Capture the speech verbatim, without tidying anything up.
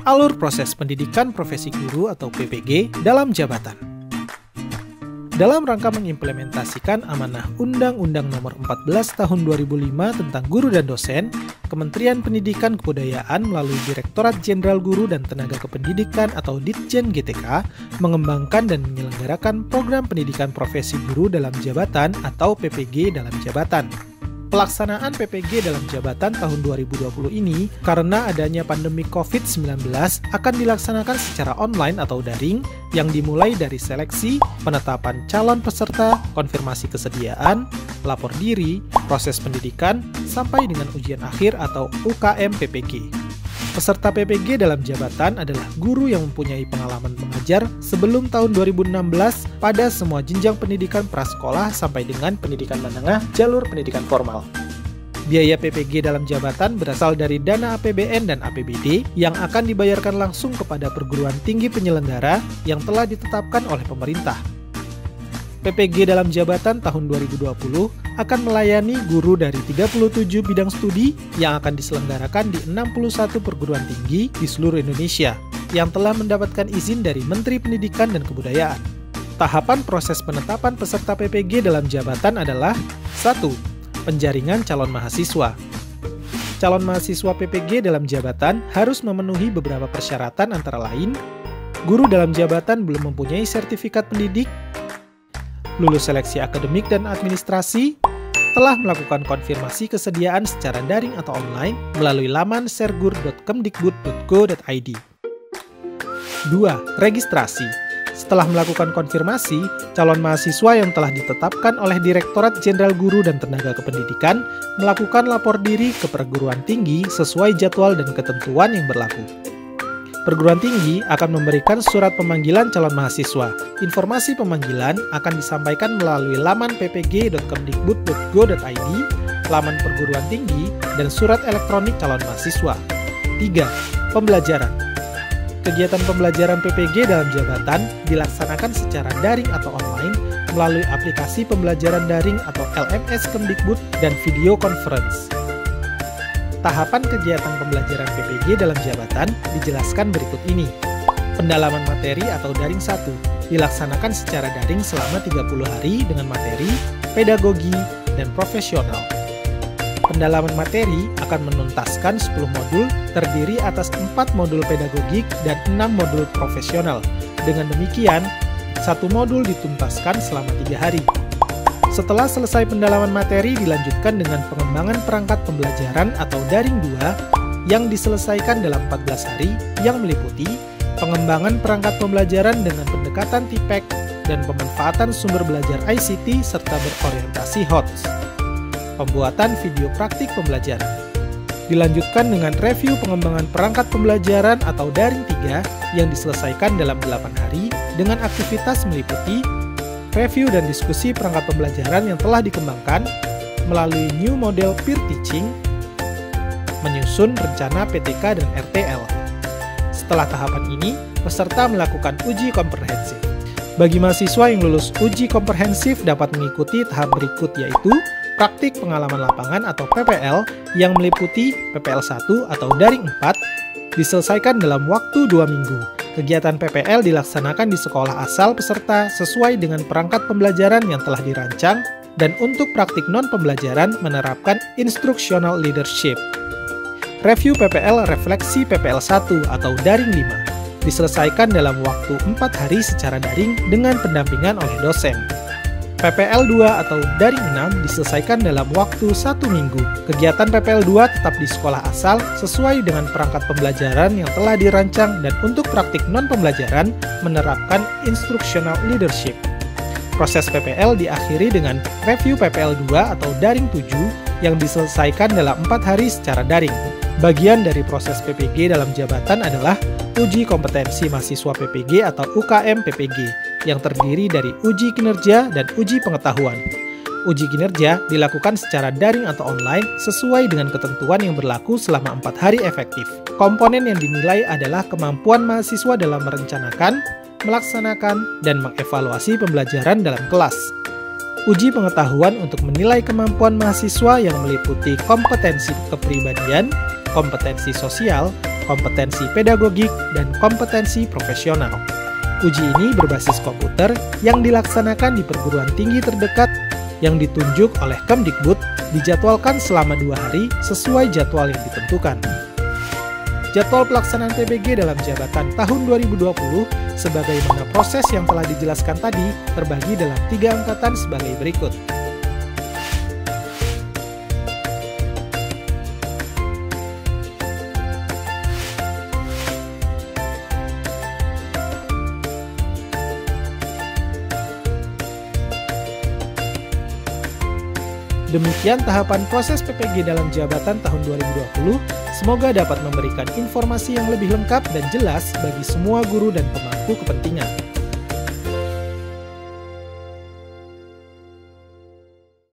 Alur proses pendidikan profesi guru atau P P G dalam jabatan. Dalam rangka mengimplementasikan amanah Undang-Undang Nomor empat belas Tahun dua ribu lima tentang guru dan dosen, Kementerian Pendidikan Kebudayaan melalui Direktorat Jenderal Guru dan Tenaga Kependidikan atau Ditjen G T K mengembangkan dan menyelenggarakan program pendidikan profesi guru dalam jabatan atau P P G dalam jabatan. Pelaksanaan P P G dalam jabatan tahun dua ribu dua puluh ini karena adanya pandemi covid sembilan belas akan dilaksanakan secara online atau daring yang dimulai dari seleksi, penetapan calon peserta, konfirmasi kesediaan, lapor diri, proses pendidikan, sampai dengan ujian akhir atau U K M P P G. Peserta P P G dalam jabatan adalah guru yang mempunyai pengalaman mengajar sebelum tahun dua ribu enam belas pada semua jenjang pendidikan prasekolah sampai dengan pendidikan menengah jalur pendidikan formal. Biaya P P G dalam jabatan berasal dari dana A P B N dan A P B D yang akan dibayarkan langsung kepada perguruan tinggi penyelenggara yang telah ditetapkan oleh pemerintah. P P G dalam jabatan tahun dua ribu dua puluh akan melayani guru dari tiga puluh tujuh bidang studi yang akan diselenggarakan di enam puluh satu perguruan tinggi di seluruh Indonesia yang telah mendapatkan izin dari Menteri Pendidikan dan Kebudayaan. Tahapan proses penetapan peserta P P G dalam jabatan adalah satu. Penjaringan calon mahasiswa. Calon mahasiswa P P G dalam jabatan harus memenuhi beberapa persyaratan antara lain guru dalam jabatan belum mempunyai sertifikat pendidik, lulus seleksi akademik dan administrasi, telah melakukan konfirmasi kesediaan secara daring atau online melalui laman sergur dot kemdikbud dot go dot i d. dua. Registrasi. Setelah melakukan konfirmasi, calon mahasiswa yang telah ditetapkan oleh Direktorat Jenderal Guru dan Tenaga Kependidikan melakukan lapor diri ke perguruan tinggi sesuai jadwal dan ketentuan yang berlaku. Perguruan tinggi akan memberikan surat pemanggilan calon mahasiswa. Informasi pemanggilan akan disampaikan melalui laman p p g dot kemdikbud dot go dot i d, laman perguruan tinggi, dan surat elektronik calon mahasiswa. tiga. Pembelajaran. Kegiatan pembelajaran P P G dalam jabatan dilaksanakan secara daring atau online melalui aplikasi pembelajaran daring atau L M S Kemdikbud dan video conference. Tahapan kegiatan pembelajaran P P G dalam jabatan dijelaskan berikut ini. Pendalaman materi atau daring satu dilaksanakan secara daring selama tiga puluh hari dengan materi, pedagogi, dan profesional. Pendalaman materi akan menuntaskan sepuluh modul terdiri atas empat modul pedagogik dan enam modul profesional. Dengan demikian, satu modul dituntaskan selama tiga hari. Setelah selesai pendalaman materi dilanjutkan dengan pengembangan perangkat pembelajaran atau daring dua yang diselesaikan dalam empat belas hari yang meliputi pengembangan perangkat pembelajaran dengan pendekatan T P E C dan pemanfaatan sumber belajar I C T serta berorientasi H O T S. Pembuatan video praktik pembelajaran. Dilanjutkan dengan review pengembangan perangkat pembelajaran atau daring tiga yang diselesaikan dalam delapan hari dengan aktivitas meliputi review dan diskusi perangkat pembelajaran yang telah dikembangkan melalui new model peer teaching, menyusun rencana P T K dan R T L. Setelah tahapan ini, peserta melakukan uji komprehensif. Bagi mahasiswa yang lulus uji komprehensif dapat mengikuti tahap berikut yaitu praktik pengalaman lapangan atau P P L yang meliputi P P L satu atau daring empat diselesaikan dalam waktu dua minggu. Kegiatan P P L dilaksanakan di sekolah asal peserta sesuai dengan perangkat pembelajaran yang telah dirancang dan untuk praktik non-pembelajaran menerapkan instructional leadership. Review P P L refleksi P P L satu atau daring lima diselesaikan dalam waktu empat hari secara daring dengan pendampingan oleh dosen. P P L dua atau daring enam diselesaikan dalam waktu satu minggu. Kegiatan P P L dua tetap di sekolah asal sesuai dengan perangkat pembelajaran yang telah dirancang dan untuk praktik non-pembelajaran menerapkan instructional leadership. Proses P P L diakhiri dengan review P P L dua atau daring tujuh yang diselesaikan dalam empat hari secara daring. Bagian dari proses P P G dalam jabatan adalah uji kompetensi mahasiswa P P G atau U K M P P G yang terdiri dari uji kinerja dan uji pengetahuan. Uji kinerja dilakukan secara daring atau online sesuai dengan ketentuan yang berlaku selama empat hari efektif. Komponen yang dinilai adalah kemampuan mahasiswa dalam merencanakan, melaksanakan, dan mengevaluasi pembelajaran dalam kelas. Uji pengetahuan untuk menilai kemampuan mahasiswa yang meliputi kompetensi kepribadian, kompetensi sosial, kompetensi pedagogik, dan kompetensi profesional. Uji ini berbasis komputer yang dilaksanakan di perguruan tinggi terdekat yang ditunjuk oleh Kemdikbud, dijadwalkan selama dua hari sesuai jadwal yang ditentukan. Jadwal pelaksanaan P P G dalam jabatan tahun dua ribu dua puluh sebagaimana proses yang telah dijelaskan tadi terbagi dalam tiga angkatan sebagai berikut. Demikian tahapan proses P P G dalam jabatan tahun dua ribu dua puluh. Semoga dapat memberikan informasi yang lebih lengkap dan jelas bagi semua guru dan pemangku kepentingan.